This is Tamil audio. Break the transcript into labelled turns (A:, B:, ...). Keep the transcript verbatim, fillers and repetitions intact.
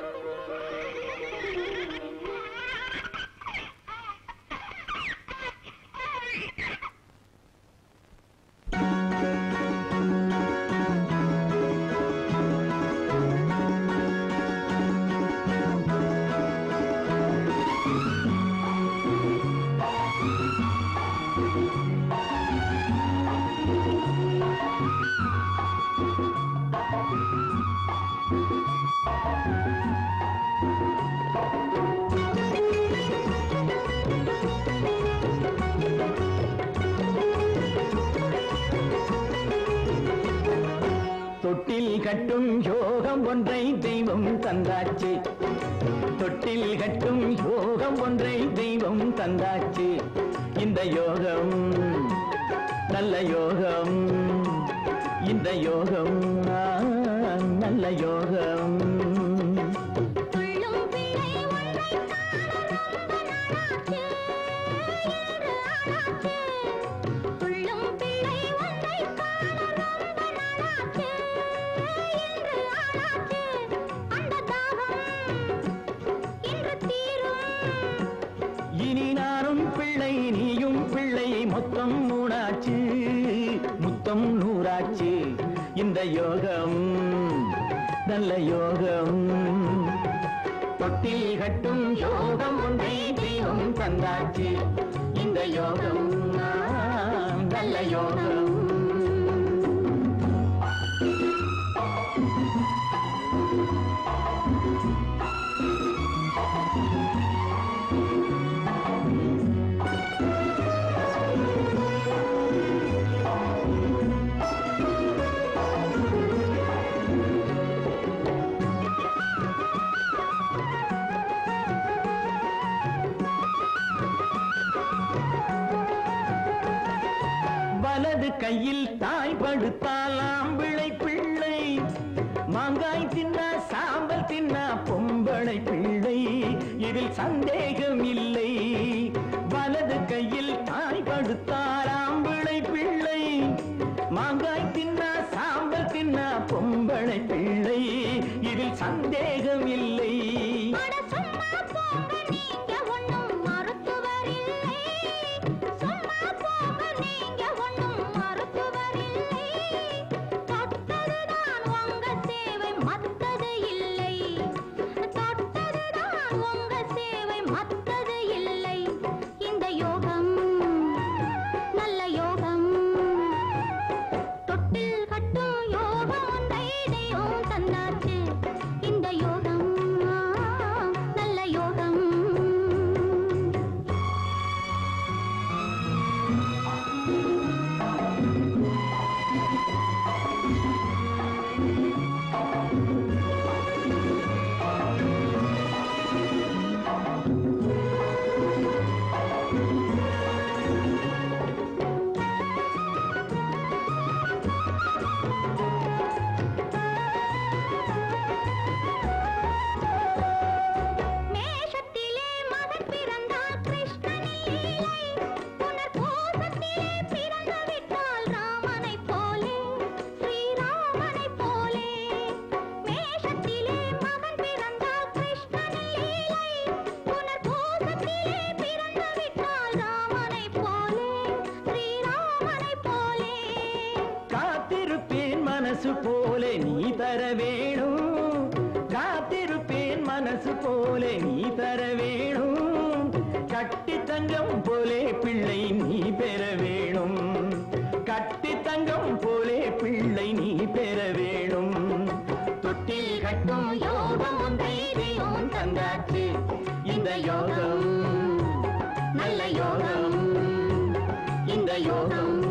A: தொட்டில் கட்டும் யோகம் ஒன்றை தெய்வம் தந்தாச்சு தொட்டில் கட்டும் யோகம் ஒன்றை தெய்வம் தந்தாச்சு இந்த யோகம் நல்ல யோகம் இந்த யோகம் நல்ல யோகம் இனி நானும் பிள்ளை நீயும் பிள்ளை மொத்தம் மூணாச்சு முத்தம் நூறாச்சு இந்த யோகம் நல்ல யோகம் தொட்டில் கட்டும் யோகம் ஒன்றை தெய்வம் தந்தாச்சு இந்த யோகம் நல்ல யோகம் வலது கையில் தாய் படுத்தால் ஆம்பிளை பிள்ளை மாங்காய் தின்னா சாம்பல் தின்னா பொம்பளை பிள்ளை இதில் சந்தேகம் இல்லை வலது கையில் தாய் படுத்தால் ஆம்பிளை பிள்ளை மாங்காய் தின்னா சாம்பல் தின்னா பொம்பளை பிள்ளை இதில் சந்தேகம் இல்லை மனசு போலே நீ தர வேணும் காத்திருப்பேன் மனசு போலே நீ தர வேணும் கட்டி தங்கம் போலே பிள்ளை நீ பெற வேணும் கட்டி தங்கம் போலே பிள்ளை நீ பெற வேணும் தொட்டில் கட்டும் யோகம் ஒன்றை தெய்வம் தந்தாச்சு இந்த யோகம் நல்ல யோகம் இந்த யோகம்